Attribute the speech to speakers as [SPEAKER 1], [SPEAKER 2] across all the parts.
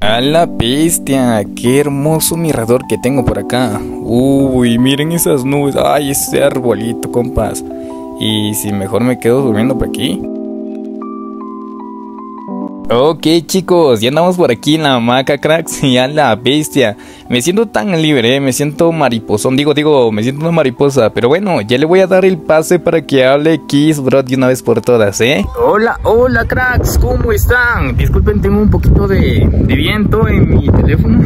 [SPEAKER 1] A la bestia, qué hermoso mirador que tengo por acá. Uy, miren esas nubes. Ay, ese arbolito, compas. Y si mejor me quedo durmiendo por aquí. Ok, chicos, ya andamos por aquí en la hamaca, cracks. Y a la bestia, me siento tan libre, me siento mariposón. Digo, me siento una mariposa. Pero bueno, ya le voy a dar el pase para que hable Kiss Bro de una vez por todas, Hola, cracks, ¿cómo están? Disculpen, tengo un poquito de viento en mi teléfono.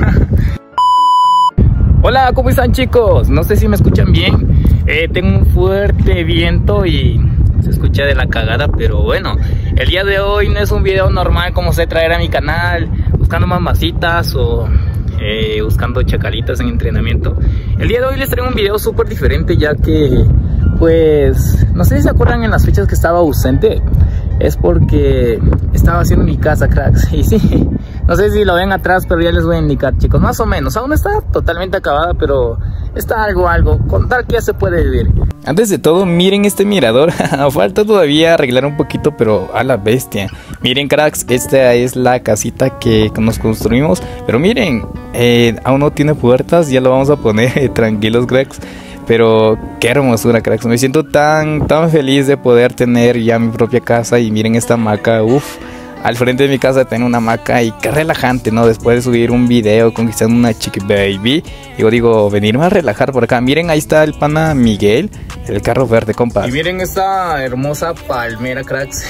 [SPEAKER 1] Hola, ¿cómo están, chicos? No sé si me escuchan bien. Tengo un fuerte viento y se escucha de la cagada, pero bueno, el día de hoy no es un video normal como sé traer a mi canal buscando mamacitas o buscando chacalitas en entrenamiento. El día de hoy les traigo un video súper diferente, ya que pues no sé si se acuerdan en las fechas que estaba ausente. Es porque estaba haciendo mi casa, cracks. Y sí, no sé si lo ven atrás, pero ya les voy a indicar, chicos. Más o menos, aún no está totalmente acabada, pero está algo. Contar que ya se puede vivir. Antes de todo, miren este mirador. Falta todavía arreglar un poquito, pero a la bestia. Miren, cracks, esta es la casita que nos construimos. Pero miren, aún no tiene puertas, ya lo vamos a poner. Tranquilos, cracks. Pero qué hermosura, cracks. Me siento tan feliz de poder tener ya mi propia casa. Y miren esta hamaca, al frente de mi casa tengo una hamaca y qué relajante, ¿no? Después de subir un video conquistando una chiqui baby, digo, venirme a relajar por acá. Miren, ahí está el pana Miguel, el carro verde, compa. Y miren esta hermosa palmera, cracks.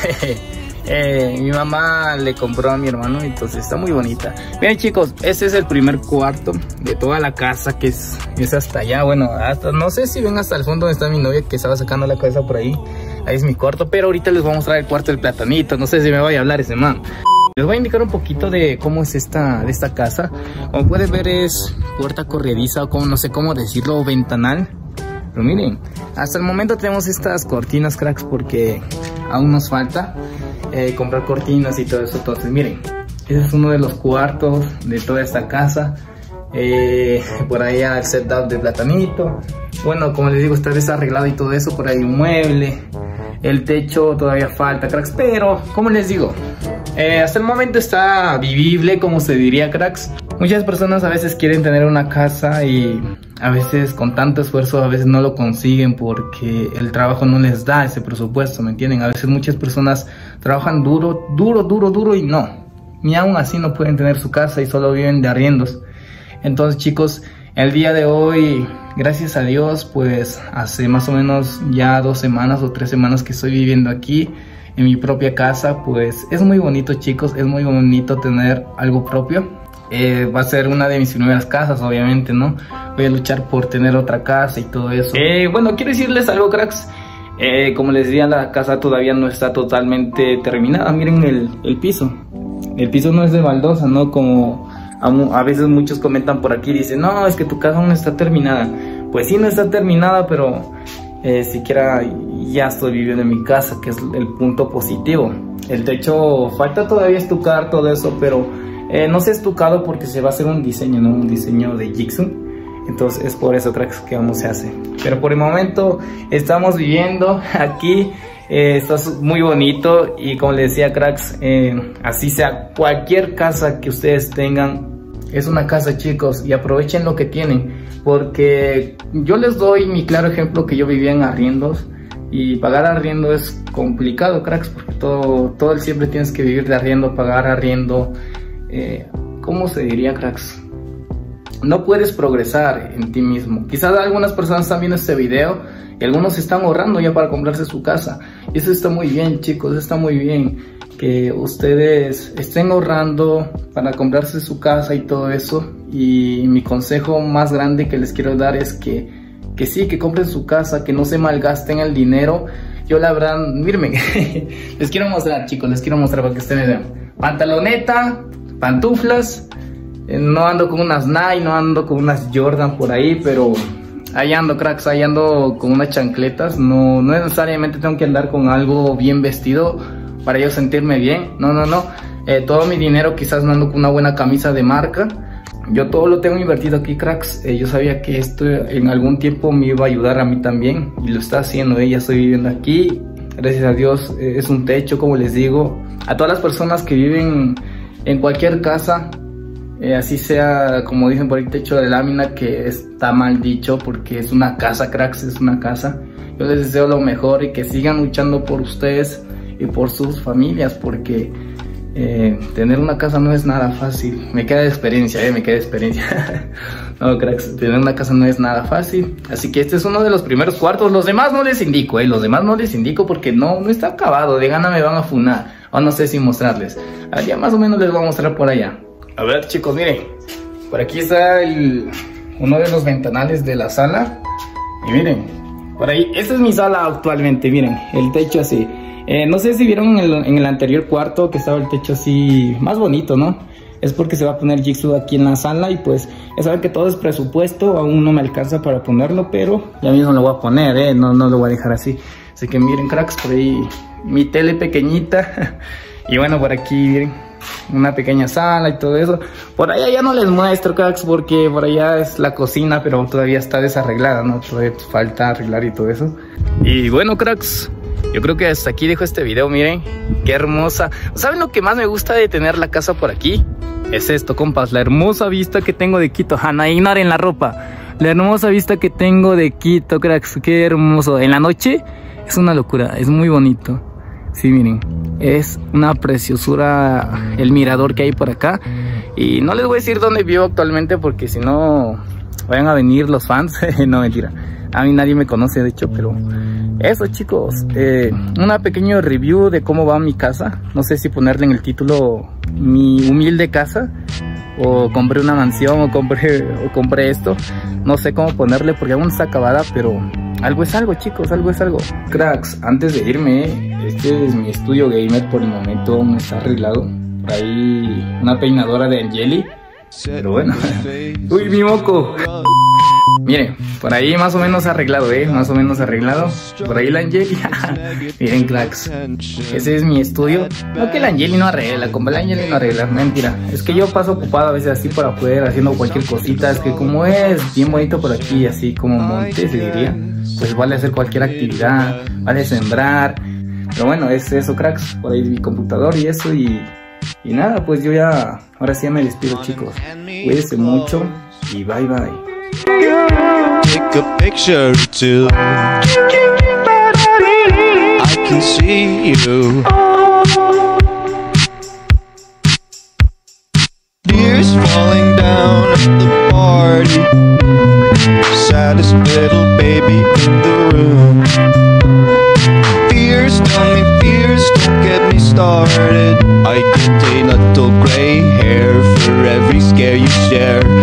[SPEAKER 1] Mi mamá le compró a mi hermano, entonces está muy bonita. Miren, chicos, este es el primer cuarto de toda la casa, que es hasta allá. Bueno, hasta no sé si ven hasta el fondo donde está mi novia, que estaba sacando la cabeza por ahí. Ahí es mi cuarto, pero ahorita les voy a mostrar el cuarto del platanito. No sé si me vaya a hablar ese man. Les voy a indicar un poquito de cómo es esta casa. Como pueden ver, es puerta corrediza, o como no sé cómo decirlo, ventanal. Pero miren, hasta el momento tenemos estas cortinas, cracks, porque aún nos falta comprar cortinas y todo eso. Entonces miren, ese es uno de los cuartos de toda esta casa. Por ahí el setup de platanito. Bueno, como les digo, está desarreglado y todo eso. Por ahí un mueble. El techo todavía falta, cracks, pero como les digo, hasta el momento está vivible, como se diría, cracks. Muchas personas a veces quieren tener una casa y a veces con tanto esfuerzo a veces no lo consiguen porque el trabajo no les da ese presupuesto, ¿me entienden? A veces muchas personas trabajan duro y no, ni aún así no pueden tener su casa y solo viven de arriendos. Entonces, chicos, el día de hoy, gracias a Dios, pues hace más o menos ya 2 semanas o 3 semanas que estoy viviendo aquí en mi propia casa. Pues es muy bonito, chicos, es muy bonito tener algo propio. Va a ser una de mis primeras casas, obviamente, ¿no? Voy a luchar por tener otra casa y todo eso. Bueno, quiero decirles algo, cracks. Como les decía, la casa todavía no está totalmente terminada. Miren el piso. El piso no es de baldosa, ¿no? Como a veces muchos comentan por aquí y dicen, no, es que tu casa aún no está terminada. Pues sí, no está terminada, pero siquiera ya estoy viviendo en mi casa, que es el punto positivo. El techo falta todavía estucar, todo eso, pero no se ha estucado porque se va a hacer un diseño, ¿no? Un diseño de Jigsaw. Entonces es por eso, cracks, que aún se hace. Pero por el momento estamos viviendo aquí. Está muy bonito y como les decía, cracks, así sea cualquier casa que ustedes tengan, es una casa, chicos, y aprovechen lo que tienen, porque yo les doy mi claro ejemplo, que yo vivía en arriendos y pagar arriendo es complicado, cracks, porque todo el siempre tienes que vivir de arriendo, pagar arriendo. ¿Cómo se diría, cracks? No puedes progresar en ti mismo. Quizás algunas personas están viendo este video y algunos están ahorrando ya para comprarse su casa. Y eso está muy bien, chicos, está muy bien que ustedes estén ahorrando para comprarse su casa y todo eso. Y mi consejo más grande que les quiero dar es que sí, que compren su casa, que no se malgasten el dinero. Yo la verdad, mírenme, les quiero mostrar, chicos, les quiero mostrar para que ustedes vean. Pantaloneta, pantuflas. No ando con unas Nike, no ando con unas Jordan por ahí, pero ahí ando, cracks, ahí ando con unas chancletas. No necesariamente tengo que andar con algo bien vestido para yo sentirme bien. No. Todo mi dinero, quizás no ando con una buena camisa de marca. Yo todo lo tengo invertido aquí, cracks. Yo sabía que esto en algún tiempo me iba a ayudar a mí también, y lo está haciendo. Ya estoy viviendo aquí, gracias a Dios. Es un techo, como les digo. A todas las personas que viven en cualquier casa, así sea, como dicen por ahí, techo de lámina, que está mal dicho porque es una casa, cracks, es una casa. Yo les deseo lo mejor y que sigan luchando por ustedes y por sus familias, porque tener una casa no es nada fácil. Me queda de experiencia, me queda de experiencia. No, cracks, tener una casa no es nada fácil. Así que este es uno de los primeros cuartos. Los demás no les indico, los demás no les indico porque no está acabado. De gana me van a funar, o no sé si mostrarles. Ya más o menos les voy a mostrar por allá. A ver, chicos, miren, por aquí está uno de los ventanales de la sala. Y miren, por ahí, esta es mi sala actualmente. Miren, el techo así. No sé si vieron en el anterior cuarto que estaba el techo así más bonito, ¿no? Es porque se va a poner Jigsaw aquí en la sala y pues ya saben que todo es presupuesto, aún no me alcanza para ponerlo, pero ya mismo lo voy a poner, no lo voy a dejar así. Así que miren, cracks, por ahí mi tele pequeñita y bueno, por aquí miren, una pequeña sala y todo eso. Por allá ya no les muestro, cracks, porque por allá es la cocina, pero todavía está desarreglada, ¿no? Todavía falta arreglar y todo eso. Y bueno, cracks, yo creo que hasta aquí dejo este video. Miren, qué hermosa. ¿Saben lo que más me gusta de tener la casa por aquí? Es esto, compas, la hermosa vista que tengo de Quito. Hanna, ignoren la ropa. La hermosa vista que tengo de Quito, cracks, qué hermoso. En la noche es una locura, es muy bonito. Sí, miren, es una preciosura el mirador que hay por acá. Y no les voy a decir dónde vivo actualmente porque si no vayan a venir los fans. No, mentira, a mí nadie me conoce de hecho, pero eso, chicos, una pequeña review de cómo va mi casa. No sé si ponerle en el título mi humilde casa, o compré una mansión, o compré esto. No sé cómo ponerle porque aún no está acabada, pero algo es algo, chicos, algo es algo. Cracks, antes de irme, este es mi estudio gamer. Por el momento aún no está arreglado. Por ahí una peinadora de Angeli, pero bueno. Uy, mi moco. Miren, por ahí más o menos arreglado, más o menos arreglado. Por ahí la Angeli. Miren, cracks, ese es mi estudio. No que la Angeli no arregla, como la Angeli no arregla, mentira. Es que yo paso ocupado a veces así por afuera, haciendo cualquier cosita. Es que como es bien bonito por aquí, así como monte se diría, pues vale hacer cualquier actividad, vale sembrar. Pero bueno, es eso, cracks. Por ahí mi computador y eso. Y nada, pues yo ya, ahora sí ya me despido, chicos. Cuídense mucho y bye bye.
[SPEAKER 2] Take a picture or two. I can see you. Tears falling down at the party. Saddest little baby in the room. Fears, tell me fears, don't get me started. I get a little gray hair for every scare you share.